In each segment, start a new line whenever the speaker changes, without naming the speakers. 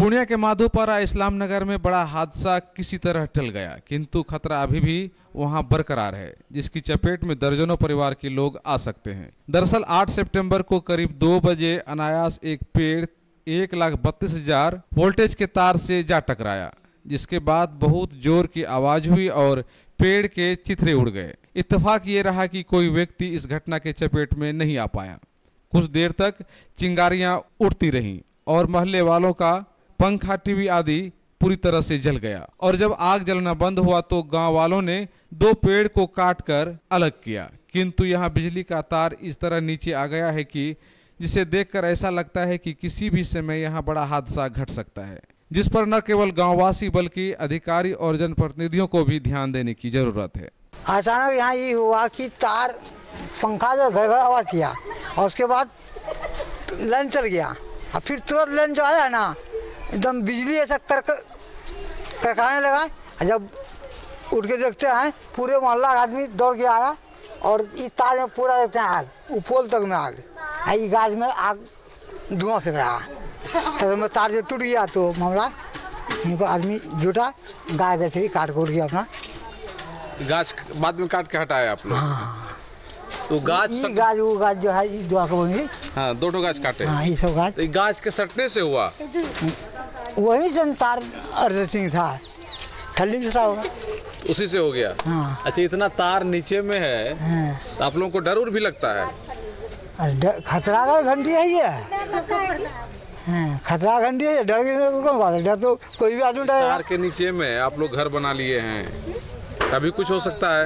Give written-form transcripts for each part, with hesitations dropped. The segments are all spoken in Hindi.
पूर्णिया के माधोपारा इस्लाम नगर में बड़ा हादसा किसी तरह टल गया, किंतु खतरा अभी भी वहां बरकरार है, जिसकी चपेट में दर्जनों परिवार के लोग आ सकते हैं। दरअसल 8 सितंबर को करीब 2 बजे अनायास एक पेड़ 1,32,000 वोल्टेज के तार से जा टकराया, जिसके बाद बहुत जोर की आवाज हुई और पेड़ के चिथड़े उड़ गए। इत्तेफाक ये रहा कि कोई व्यक्ति इस घटना के चपेट में नहीं आ पाया। कुछ देर तक चिंगारियां उड़ती रहीं और मोहल्ले वालों का पंखा, टीवी आदि पूरी तरह से जल गया। और जब आग जलना बंद हुआ तो गांव वालों ने 2 पेड़ को काटकर अलग किया, किंतु यहां बिजली का तार इस तरह नीचे आ गया है कि जिसे देखकर ऐसा लगता है कि किसी भी समय यहां बड़ा हादसा घट सकता है, जिस पर न केवल गांववासी बल्कि अधिकारी और जनप्रतिनिधियों को भी ध्यान देने की जरूरत है।
अचानक यहाँ ये हुआ कि तार पंखा जो घर आवाज किया और उसके बाद लाइन चल गया और फिर तुरंत लाइन जो आया ना एकदम बिजली ऐसा करकाने लगा। जब उठ के देखते हैं पूरे मोहल्ला आदमी दौड़ के आया और इस तार में पूरा देखते हैं आग, पोल तक में आग, ये गाज में आग धुआं फेंक रहा। तो में तार जो टूट गया तो मामला यहीं पर आदमी जुटा, गाय गए थे काट कोट गया अपना।
गाछ बाद में काट के हटाया आप लोग?
हाँ।
तो गाछ
वो गाछ जो है ये दुआ करेंगे।
हाँ, 2 गाछ काटे।
हाँ, ये सब गाछ।
तो गाछ के सटने से हुआ?
वही जन तार अर्थिंग था, ठल्ली से होगा,
उसी से हो गया।
हाँ।
अच्छा, इतना तार नीचे में है।
हाँ।
तो आप लोगों को डर भी लगता है?
खतरा का घंटी है ये। हाँ, खतरा घंटी है, डर की कौन बात है? डर तो कोई भी आदमी डरेगा।
तार के नीचे में आप लोग घर बना लिए हैं, अभी कुछ हो सकता है।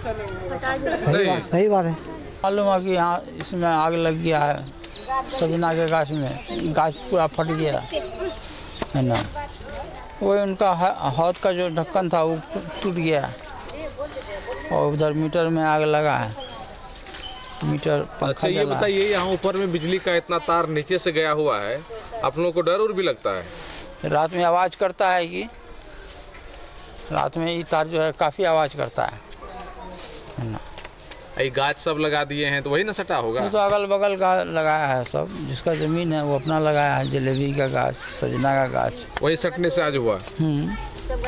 सही बात है।
मालूम है कि यहाँ इसमें आग लग गया है, सजना के गाछ में, गाछ पूरा फट गया है ना। वही उनका हौद का जो ढक्कन था वो टूट गया और उधर मीटर में आग लगा है, मीटर पंखा।
अच्छा, ये बताइए, यहाँ ऊपर में बिजली का इतना तार नीचे से गया हुआ है, आप लोगों को डर भी लगता है?
रात में आवाज़ करता है कि रात में ये तार जो है काफ़ी आवाज़ करता है ना।
ये गाछ सब लगा दिए हैं तो वही ना सटा होगा?
वो तो अगल बगल का लगाया है सब, जिसका ज़मीन है वो अपना लगाया है, जलेबी का गाछ, सजना का गाछ,
वही सटने से आज हुआ।